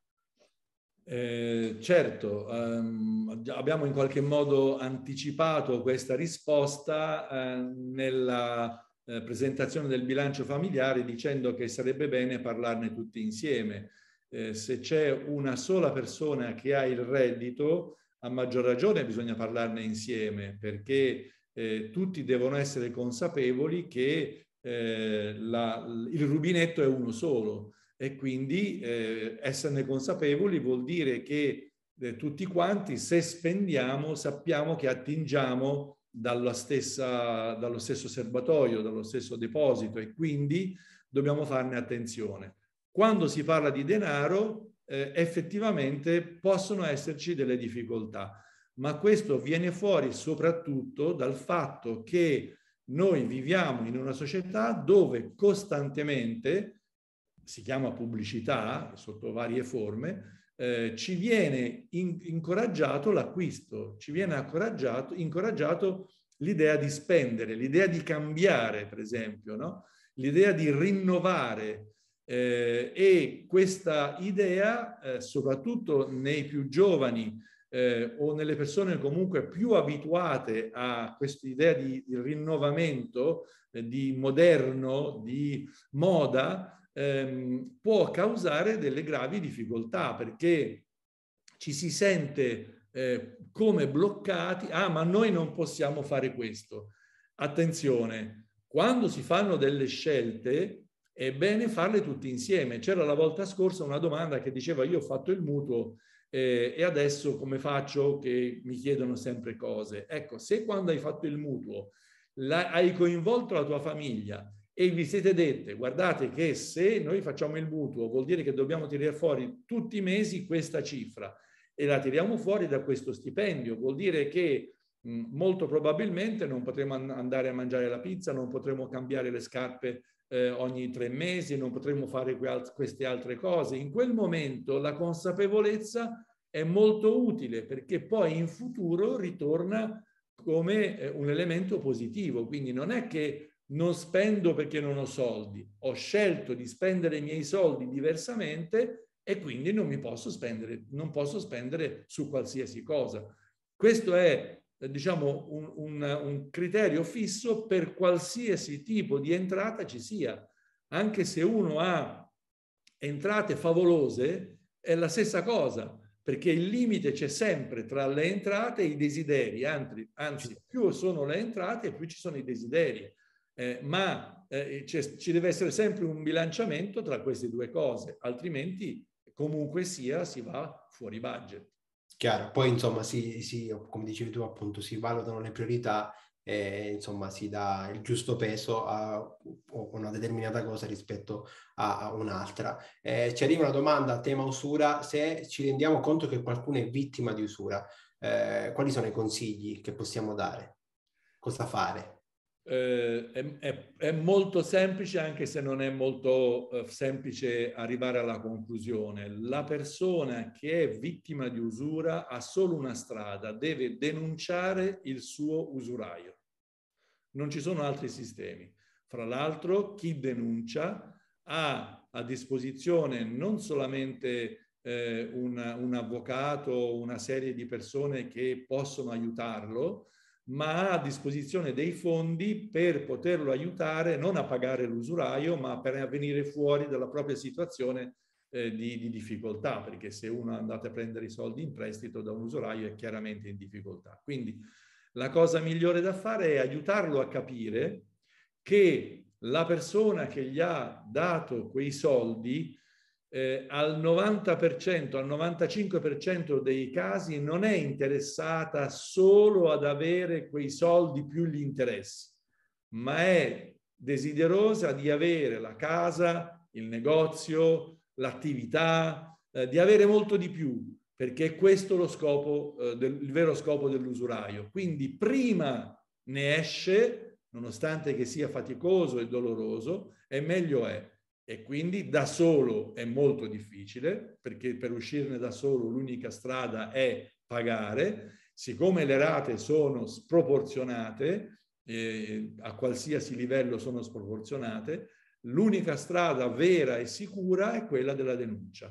Certo, abbiamo in qualche modo anticipato questa risposta nella presentazione del bilancio familiare, dicendo che sarebbe bene parlarne tutti insieme. Se c'è una sola persona che ha il reddito, a maggior ragione bisogna parlarne insieme, perché tutti devono essere consapevoli che il rubinetto è uno solo, e quindi esserne consapevoli vuol dire che tutti quanti, se spendiamo, sappiamo che attingiamo dallo stesso serbatoio, dallo stesso deposito, e quindi dobbiamo farne attenzione. Quando si parla di denaro, effettivamente possono esserci delle difficoltà, ma questo viene fuori soprattutto dal fatto che noi viviamo in una società dove costantemente, si chiama pubblicità sotto varie forme, ci viene incoraggiato l'acquisto, ci viene incoraggiato l'idea di spendere, l'idea di cambiare, per esempio, no? L'idea di rinnovare, e questa idea, soprattutto nei più giovani o nelle persone comunque più abituate a questa idea di rinnovamento, di moderno, di moda, può causare delle gravi difficoltà, perché ci si sente come bloccati. Ma noi non possiamo fare questo. Attenzione, quando si fanno delle scelte è bene farle tutti insieme. C'era la volta scorsa una domanda che diceva: io ho fatto il mutuo e adesso come faccio che mi chiedono sempre cose. Ecco, se quando hai fatto il mutuo hai coinvolto la tua famiglia e vi siete dette: guardate che se noi facciamo il mutuo vuol dire che dobbiamo tirare fuori tutti i mesi questa cifra, e la tiriamo fuori da questo stipendio, vuol dire che molto probabilmente non potremo andare a mangiare la pizza, non potremo cambiare le scarpe ogni 3 mesi, non potremo fare queste altre cose. In quel momento la consapevolezza è molto utile, perché poi in futuro ritorna come un elemento positivo. Quindi non è che non spendo perché non ho soldi, ho scelto di spendere i miei soldi diversamente e quindi non posso spendere su qualsiasi cosa. Questo è, diciamo, un criterio fisso per qualsiasi tipo di entrata ci sia. Anche se uno ha entrate favolose, è la stessa cosa, perché il limite c'è sempre tra le entrate e i desideri, anzi più sono le entrate più ci sono i desideri, ci deve essere sempre un bilanciamento tra queste due cose, altrimenti comunque sia si va fuori budget. Chiaro, poi insomma come dicevi tu appunto, si valutano le priorità e insomma si dà il giusto peso a una determinata cosa rispetto a un'altra. Ci arriva una domanda a tema usura: se ci rendiamo conto che qualcuno è vittima di usura, quali sono i consigli che possiamo dare? Cosa fare? È molto semplice, anche se non è molto semplice arrivare alla conclusione. La persona che è vittima di usura ha solo una strada: deve denunciare il suo usuraio. Non ci sono altri sistemi. Fra l'altro, chi denuncia ha a disposizione non solamente un avvocato, una serie di persone che possono aiutarlo, ma ha a disposizione dei fondi per poterlo aiutare non a pagare l'usuraio, ma per venire fuori dalla propria situazione di difficoltà, perché se uno è andato a prendere i soldi in prestito da un usuraio è chiaramente in difficoltà. Quindi la cosa migliore da fare è aiutarlo a capire che la persona che gli ha dato quei soldi al 90%, al 95% dei casi non è interessata solo ad avere quei soldi più gli interessi, ma è desiderosa di avere la casa, il negozio, l'attività, di avere molto di più, perché è questo lo scopo, il vero scopo dell'usuraio. Quindi prima ne esce, nonostante che sia faticoso e doloroso, e meglio è. E quindi da solo è molto difficile, perché per uscirne da solo l'unica strada è pagare. Siccome le rate sono sproporzionate, a qualsiasi livello sono sproporzionate, l'unica strada vera e sicura è quella della denuncia.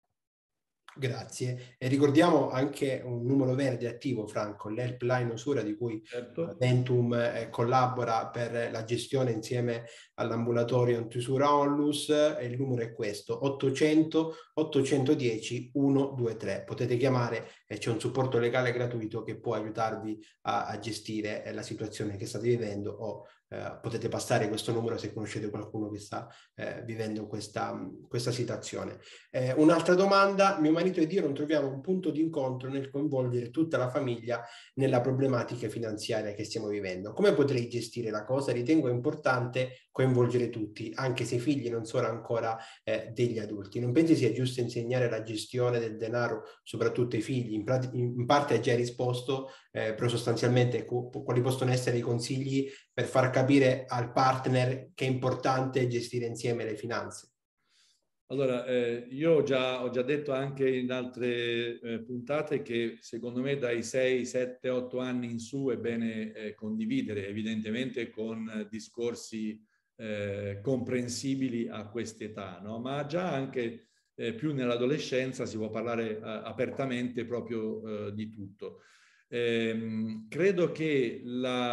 Grazie. E ricordiamo anche un numero verde attivo, Franco, l'helpline usura, di cui Certo. Dentum collabora per la gestione insieme all'ambulatorio antiusura Onlus, e il numero è questo: 800 810 123. Potete chiamare e c'è un supporto legale gratuito che può aiutarvi a gestire la situazione che state vivendo, o potete passare questo numero se conoscete qualcuno che sta vivendo questa situazione. Un'altra domanda: mio marito ed io non troviamo un punto di incontro nel coinvolgere tutta la famiglia nella problematica finanziaria che stiamo vivendo. Come potrei gestire la cosa? Ritengo importante coinvolgere tutti, anche se i figli non sono ancora degli adulti. Non pensi sia giusto insegnare la gestione del denaro soprattutto ai figli? In parte hai già risposto, però sostanzialmente quali possono essere i consigli per far capire al partner che è importante gestire insieme le finanze? Allora, io ho già detto anche in altre puntate che secondo me dai 6, 7, 8 anni in su è bene condividere, evidentemente con discorsi comprensibili a quest'età, no? Ma già anche più nell'adolescenza si può parlare apertamente proprio di tutto. Credo che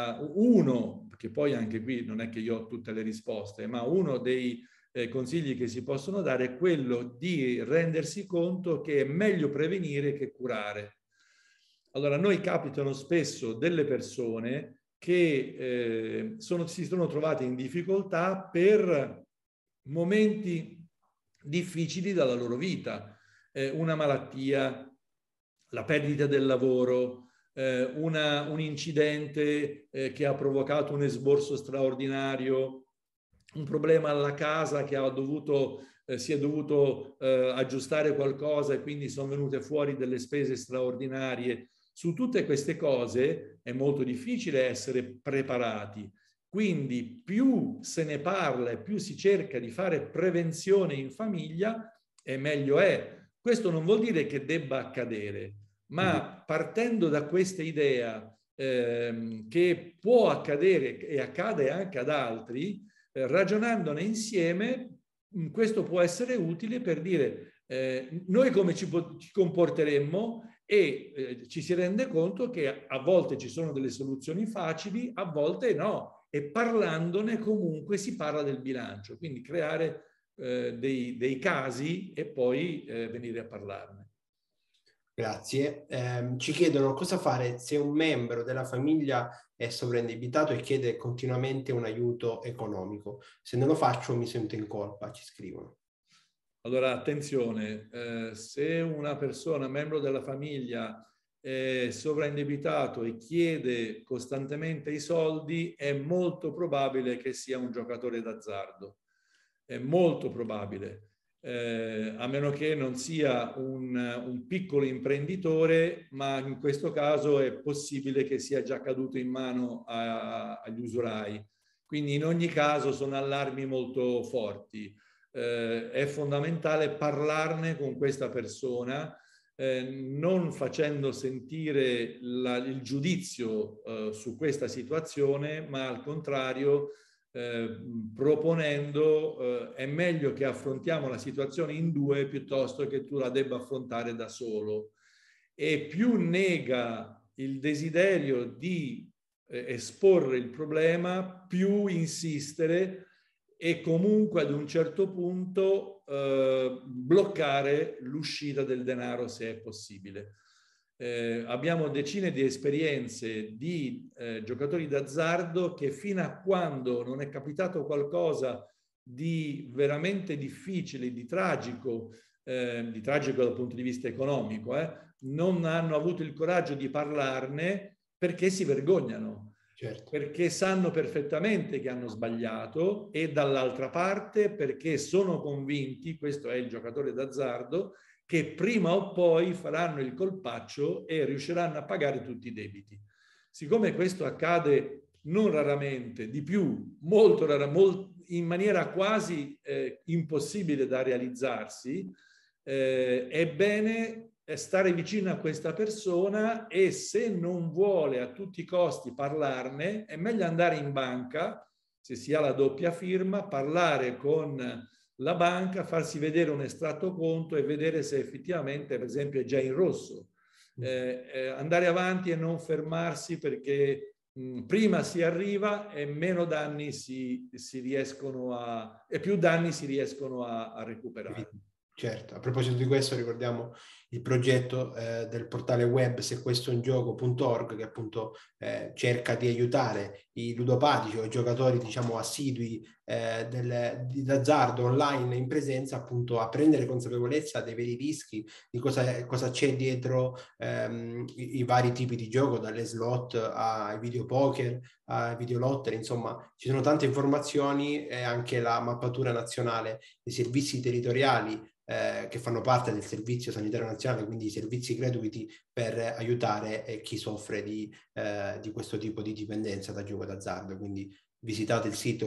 che poi anche qui non è che io ho tutte le risposte, ma uno dei consigli che si possono dare è quello di rendersi conto che è meglio prevenire che curare. Allora, a noi capitano spesso delle persone che si sono trovate in difficoltà per momenti difficili dalla loro vita, una malattia, la perdita del lavoro, un incidente che ha provocato un esborso straordinario, un problema alla casa che si è dovuto aggiustare qualcosa e quindi sono venute fuori delle spese straordinarie. Su tutte queste cose è molto difficile essere preparati. Quindi più se ne parla e più si cerca di fare prevenzione in famiglia, e meglio è. Questo non vuol dire che debba accadere, ma partendo da questa idea che può accadere e accade anche ad altri, ragionandone insieme, questo può essere utile per dire noi come ci comporteremmo, e ci si rende conto che a volte ci sono delle soluzioni facili, a volte no, e parlandone comunque si parla del bilancio, quindi creare dei casi e poi venire a parlarne. Grazie. Ci chiedono cosa fare se un membro della famiglia è sovraindebitato e chiede continuamente un aiuto economico. Se non lo faccio mi sento in colpa, ci scrivono. Allora, attenzione, se una persona, membro della famiglia, è sovraindebitato e chiede costantemente i soldi, è molto probabile che sia un giocatore d'azzardo. È molto probabile. A meno che non sia un piccolo imprenditore, ma in questo caso è possibile che sia già caduto in mano agli usurai. Quindi in ogni caso sono allarmi molto forti. È fondamentale parlarne con questa persona, non facendo sentire il giudizio su questa situazione, ma al contrario proponendo è meglio che affrontiamo la situazione in due piuttosto che tu la debba affrontare da solo. E più nega il desiderio di esporre il problema, più insistere e comunque ad un certo punto bloccare l'uscita del denaro se è possibile. Abbiamo decine di esperienze di giocatori d'azzardo che fino a quando non è capitato qualcosa di veramente difficile, di tragico dal punto di vista economico, non hanno avuto il coraggio di parlarne perché si vergognano. Certo. Perché sanno perfettamente che hanno sbagliato e dall'altra parte perché sono convinti, questo è il giocatore d'azzardo, che prima o poi faranno il colpaccio e riusciranno a pagare tutti i debiti. Siccome questo accade non raramente, di più, molto raramente, in maniera quasi impossibile da realizzarsi, è bene stare vicino a questa persona e se non vuole a tutti i costi parlarne, è meglio andare in banca, se si ha la doppia firma, parlare con la banca, farsi vedere un estratto conto e vedere se effettivamente, per esempio, è già in rosso. Andare avanti e non fermarsi perché prima si arriva e meno danni si riescono e più danni si riescono a recuperare. Certo, a proposito di questo ricordiamo il progetto del portale web sequestroungioco.org che appunto cerca di aiutare i ludopatici o i giocatori diciamo assidui d'azzardo online in presenza appunto a prendere consapevolezza dei veri rischi, di cosa c'è dietro i vari tipi di gioco, dalle slot ai videopoker, ai videolottere, insomma ci sono tante informazioni e anche la mappatura nazionale dei servizi territoriali che fanno parte del Servizio Sanitario Nazionale, quindi i servizi gratuiti per aiutare chi soffre di questo tipo di dipendenza da gioco d'azzardo. Quindi visitate il sito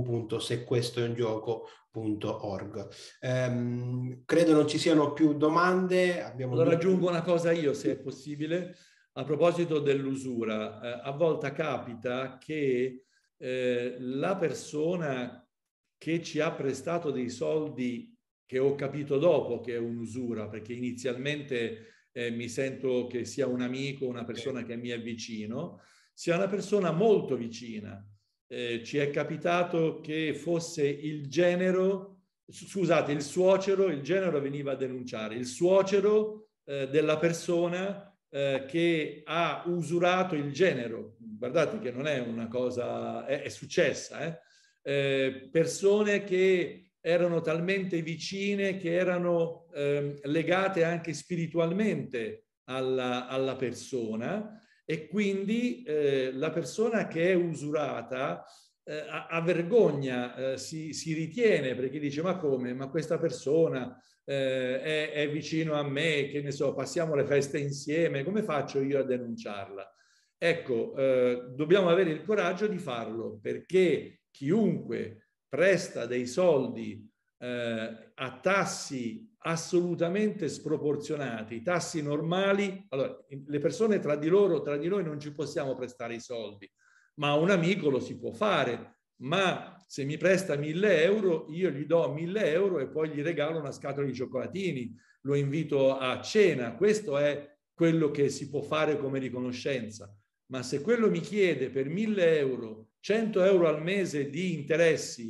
www.sequestroungioco.org. Credo non ci siano più domande. Allora aggiungo una cosa io, se è possibile, a proposito dell'usura. A volte capita che la persona che ci ha prestato dei soldi, che ho capito dopo che è un'usura, perché inizialmente mi sento che sia un amico, una persona che mi è vicino, sia una persona molto vicina. Ci è capitato che fosse il genero, scusate, il suocero, il genero veniva a denunciare, il suocero della persona che ha usurato il genero. Guardate che non è una cosa, è successa, persone che erano talmente vicine che erano legate anche spiritualmente alla persona e quindi la persona che è usurata ha vergogna, si ritiene perché dice ma come? Ma questa persona è vicino a me, che ne so, passiamo le feste insieme, come faccio io a denunciarla? Ecco, dobbiamo avere il coraggio di farlo perché chiunque presta dei soldi a tassi assolutamente sproporzionati, tassi normali. Allora, le persone tra di noi non ci possiamo prestare i soldi, ma a un amico lo si può fare. Ma se mi presta 1.000 euro, io gli do 1.000 euro e poi gli regalo una scatola di cioccolatini, lo invito a cena. Questo è quello che si può fare come riconoscenza. Ma se quello mi chiede per 1.000 euro, 100 euro al mese di interessi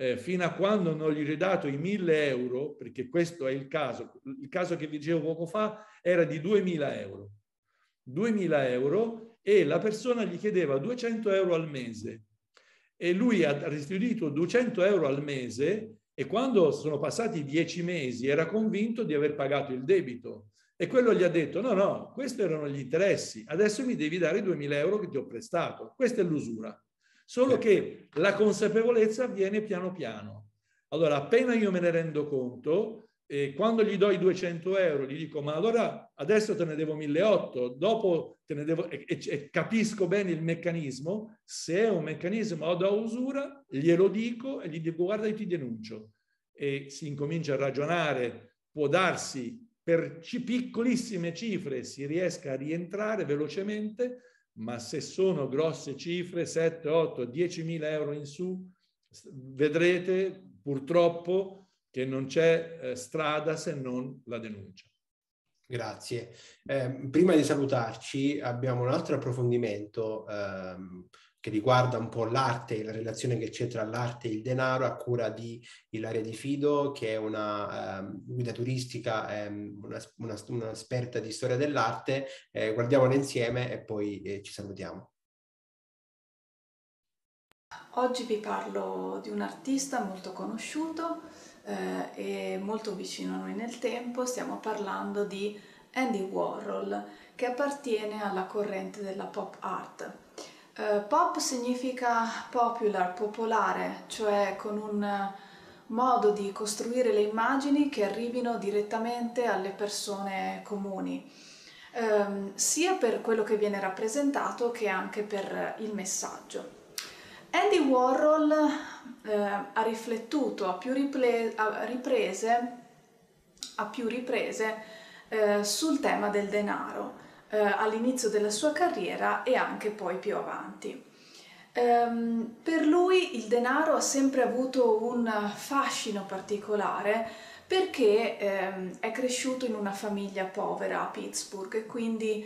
fino a quando non gli ho dato i 1.000 euro, perché questo è il caso che vi dicevo poco fa era di 2.000 euro. 2.000 euro e la persona gli chiedeva 200 euro al mese e lui ha restituito 200 euro al mese e quando sono passati 10 mesi era convinto di aver pagato il debito e quello gli ha detto no, questi erano gli interessi, adesso mi devi dare 2.000 euro che ti ho prestato. Questa è l'usura. Solo che la consapevolezza avviene piano piano. Allora, appena io me ne rendo conto, quando gli do i 200 euro, gli dico, ma allora adesso te ne devo 1.800, dopo te ne devo... E capisco bene il meccanismo. Se è un meccanismo da usura, glielo dico e gli dico, guarda, io ti denuncio. E si incomincia a ragionare, può darsi per piccolissime cifre si riesca a rientrare velocemente, ma se sono grosse cifre, 7, 8, 10.000 euro in su, vedrete purtroppo che non c'è strada se non la denuncia. Grazie. Prima di salutarci abbiamo un altro approfondimento che riguarda un po' l'arte, la relazione che c'è tra l'arte e il denaro a cura di Ilaria Di Fido, che è una guida turistica, una esperta di storia dell'arte. Guardiamola insieme e poi ci salutiamo. Oggi vi parlo di un artista molto conosciuto e molto vicino a noi nel tempo. Stiamo parlando di Andy Warhol, che appartiene alla corrente della pop art. Pop significa popular, popolare, cioè con un modo di costruire le immagini che arrivino direttamente alle persone comuni, sia per quello che viene rappresentato che anche per il messaggio. Andy Warhol ha riflettuto a più riprese sul tema del denaro all'inizio della sua carriera e anche poi più avanti. Per lui il denaro ha sempre avuto un fascino particolare perché è cresciuto in una famiglia povera a Pittsburgh e quindi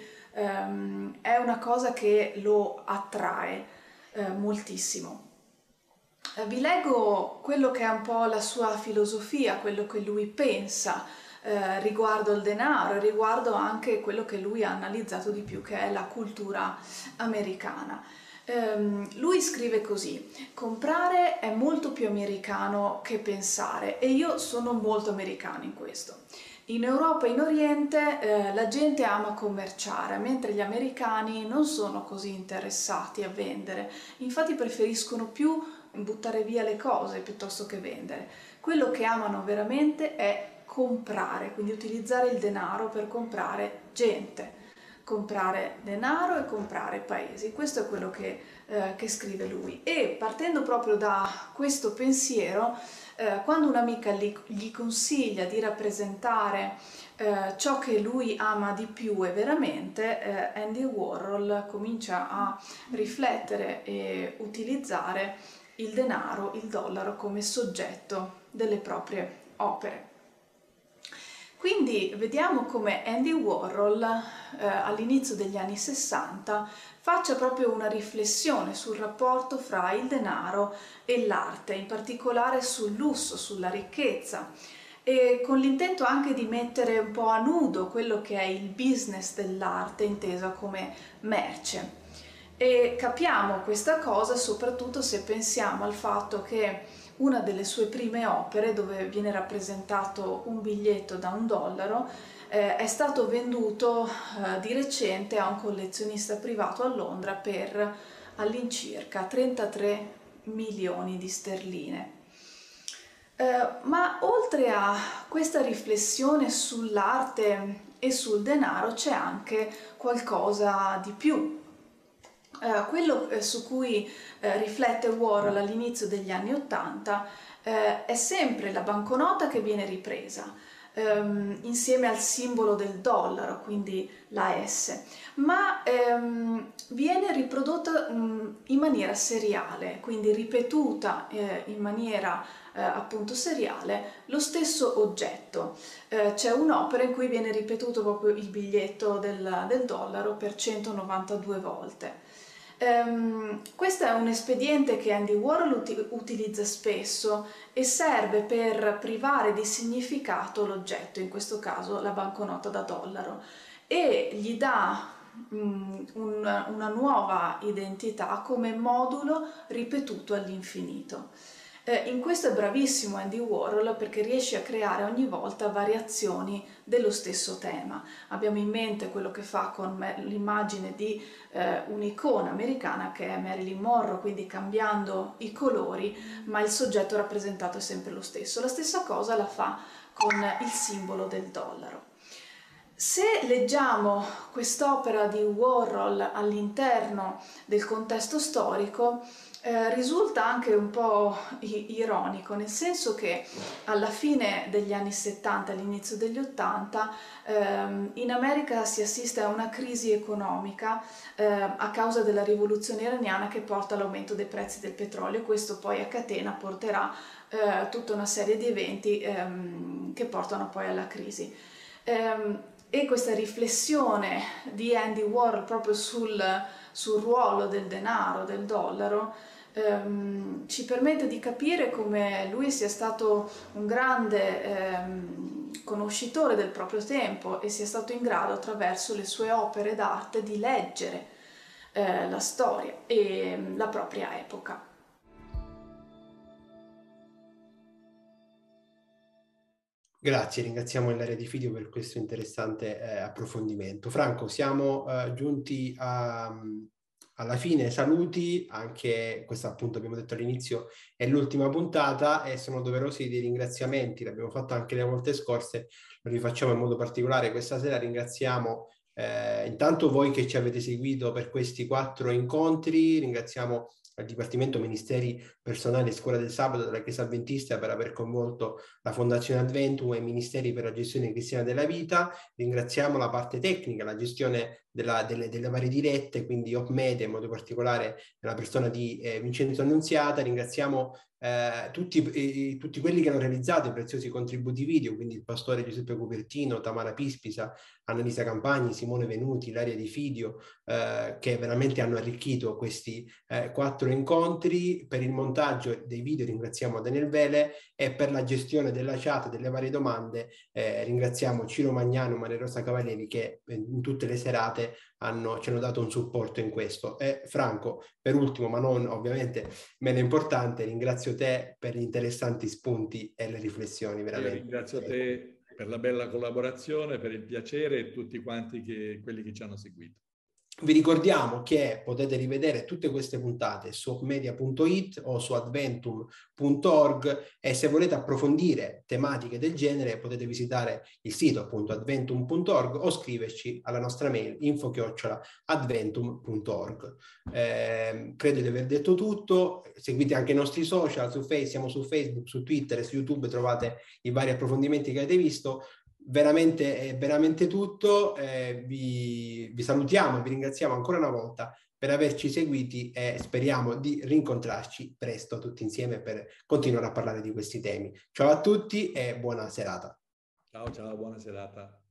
è una cosa che lo attrae moltissimo. Vi leggo quello che è un po' la sua filosofia, quello che lui pensa riguardo il denaro e riguardo anche quello che lui ha analizzato di più, che è la cultura americana. Lui scrive così: comprare è molto più americano che pensare, e io sono molto americano in questo. In Europa e in Oriente la gente ama commerciare, mentre gli americani non sono così interessati a vendere, infatti preferiscono più buttare via le cose piuttosto che vendere. Quello che amano veramente è comprare, quindi utilizzare il denaro per comprare gente, comprare denaro e comprare paesi. Questo è quello che scrive lui. E partendo proprio da questo pensiero, quando un'amica gli consiglia di rappresentare ciò che lui ama di più e veramente, Andy Warhol comincia a riflettere e utilizzare il denaro, il dollaro, come soggetto delle proprie opere. Quindi vediamo come Andy Warhol all'inizio degli anni 60 faccia proprio una riflessione sul rapporto fra il denaro e l'arte, in particolare sul lusso, sulla ricchezza, e con l'intento anche di mettere un po' a nudo quello che è il business dell'arte intesa come merce. E capiamo questa cosa soprattutto se pensiamo al fatto che una delle sue prime opere, dove viene rappresentato un biglietto da $1, è stato venduto di recente a un collezionista privato a Londra per all'incirca 33 milioni di sterline. Ma oltre a questa riflessione sull'arte e sul denaro c'è anche qualcosa di più. Quello su cui riflette Warhol all'inizio degli anni '80 è sempre la banconota che viene ripresa insieme al simbolo del dollaro, quindi la S, ma viene riprodotta in maniera seriale, quindi ripetuta in maniera appunto seriale lo stesso oggetto. C'è un'opera in cui viene ripetuto proprio il biglietto del dollaro per 192 volte. Questo è un espediente che Andy Warhol utilizza spesso e serve per privare di significato l'oggetto, in questo caso la banconota da dollaro, e gli dà una nuova identità come modulo ripetuto all'infinito. In questo è bravissimo Andy Warhol perché riesce a creare ogni volta variazioni dello stesso tema. Abbiamo in mente quello che fa con l'immagine di un'icona americana che è Marilyn Monroe, quindi cambiando i colori, ma il soggetto rappresentato è sempre lo stesso. La stessa cosa la fa con il simbolo del dollaro. Se leggiamo quest'opera di Warhol all'interno del contesto storico, risulta anche un po' ironico, nel senso che alla fine degli anni 70, all'inizio degli 80, in America si assiste a una crisi economica a causa della rivoluzione iraniana che porta all'aumento dei prezzi del petrolio. Questo poi a catena porterà tutta una serie di eventi che portano poi alla crisi. E questa riflessione di Andy Warhol proprio sul ruolo del denaro, del dollaro, ci permette di capire come lui sia stato un grande conoscitore del proprio tempo e sia stato in grado attraverso le sue opere d'arte di leggere la storia e la propria epoca. Grazie, ringraziamo Ilaria Di Fidio per questo interessante approfondimento. Franco, siamo giunti alla fine, saluti, anche questa appunto abbiamo detto all'inizio è l'ultima puntata e sono doverosi dei ringraziamenti, l'abbiamo fatto anche le volte scorse, lo rifacciamo in modo particolare questa sera, ringraziamo intanto voi che ci avete seguito per questi 4 incontri, ringraziamo al Dipartimento Ministeri Personali e Scuola del Sabato della Chiesa Adventista per aver coinvolto la Fondazione Adventum e i Ministeri per la Gestione Cristiana della Vita. Ringraziamo la parte tecnica, la gestione delle varie dirette, quindi OpMedia, in modo particolare la persona di Vincenzo Annunziata. Ringraziamo tutti quelli che hanno realizzato i preziosi contributi video, quindi il pastore Giuseppe Cupertino, Tamara Pispisa, Annalisa Campagni, Simone Venuti, Ilaria Di Fidio, che veramente hanno arricchito questi 4 incontri. Per il montaggio dei video ringraziamo Daniel Vele e per la gestione della chat, delle varie domande, ringraziamo Ciro Magnano, Maria Rosa Cavalieri che in tutte le serate ci hanno dato un supporto in questo. E Franco, per ultimo, ma non ovviamente meno importante, ringrazio te per gli interessanti spunti e le riflessioni. Veramente. Ringrazio te per la bella collaborazione, per il piacere e tutti quanti quelli che ci hanno seguito. Vi ricordiamo che potete rivedere tutte queste puntate su opmedia.it o su adventum.org e se volete approfondire tematiche del genere potete visitare il sito appunto adventum.org o scriverci alla nostra mail info@adventum.org. Credo di aver detto tutto, seguite anche i nostri social, siamo su Facebook, su Twitter e su YouTube, trovate i vari approfondimenti che avete visto. Veramente tutto, vi salutiamo e vi ringraziamo ancora una volta per averci seguiti e speriamo di rincontrarci presto tutti insieme per continuare a parlare di questi temi. Ciao a tutti e buona serata. Ciao, buona serata.